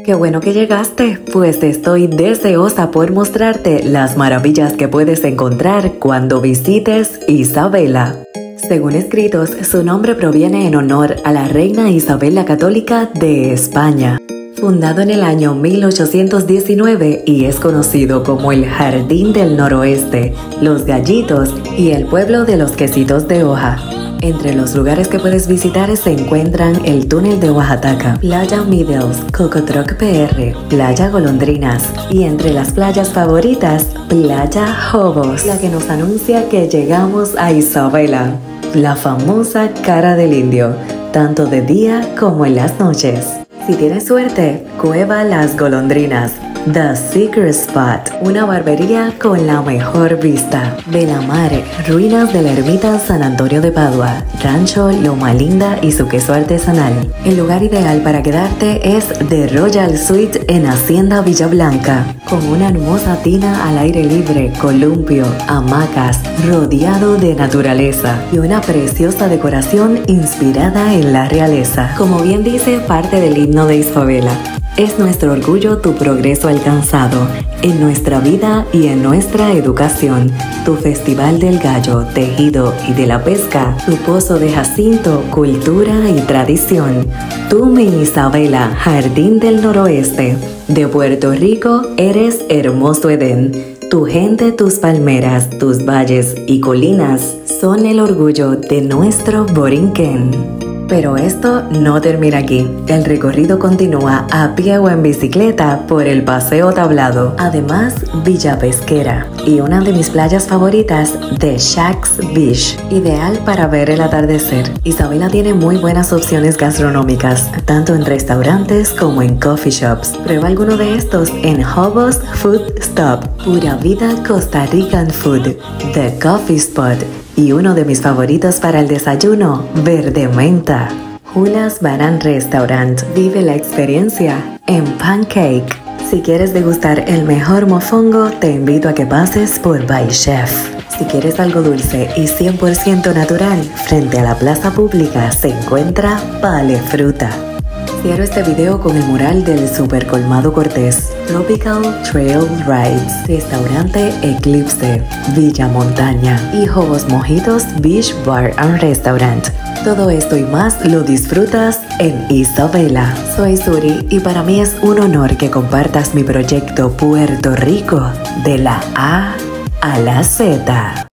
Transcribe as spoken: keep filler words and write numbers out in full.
Qué bueno que llegaste, pues estoy deseosa por mostrarte las maravillas que puedes encontrar cuando visites Isabela. Según escritos, su nombre proviene en honor a la reina Isabel la Católica de España. Fundado en el año mil ochocientos diecinueve y es conocido como el Jardín del Noroeste, Los Gallitos y el pueblo de los quesitos de hoja. Entre los lugares que puedes visitar se encuentran el Túnel de Oaxaca, Playa Middles, Cocotroc P R, Playa Golondrinas y entre las playas favoritas, Playa Jobos, la que nos anuncia que llegamos a Isabela, la famosa cara del indio, tanto de día como en las noches. Si tienes suerte, Cueva Las Golondrinas, The Secret Spot, una barbería con la mejor vista, Belamare, ruinas de la ermita San Antonio de Padua, Rancho Loma Linda y su queso artesanal. El lugar ideal para quedarte es The Royal Suite en Hacienda Villa Blanca, con una hermosa tina al aire libre, columpio, hamacas, rodeado de naturaleza y una preciosa decoración inspirada en la realeza. Como bien dice parte del himno de Isabela, es nuestro orgullo tu progreso alcanzado, en nuestra vida y en nuestra educación, tu Festival del Gallo, Tejido y de la Pesca, tu Pozo de Jacinto, cultura y tradición. Tú, mi Isabela, Jardín del Noroeste, de Puerto Rico, eres hermoso Edén. Tu gente, tus palmeras, tus valles y colinas son el orgullo de nuestro Borinquen. Pero esto no termina aquí. El recorrido continúa a pie o en bicicleta por el Paseo Tablado. Además, Villa Pesquera y una de mis playas favoritas, The Shacks Beach, ideal para ver el atardecer. Isabela tiene muy buenas opciones gastronómicas, tanto en restaurantes como en coffee shops. Prueba alguno de estos en Jobos Food Stop, Pura Vida Costa Rican Food, The Coffee Spot, y uno de mis favoritos para el desayuno, Verde Menta. Julas Baran Restaurant, vive la experiencia en Pancake. Si quieres degustar el mejor mofongo, te invito a que pases por By Chef. Si quieres algo dulce y cien por ciento natural, frente a la plaza pública se encuentra Pale Fruta. Cierro este video con el mural del Super Colmado Cortés, Tropical Trail Rides, Restaurante Eclipse, Villa Montaña y Jobos Mojitos Beach Bar and Restaurant. Todo esto y más lo disfrutas en Isabela. Soy Suri y para mí es un honor que compartas mi proyecto Puerto Rico de la A a la Z.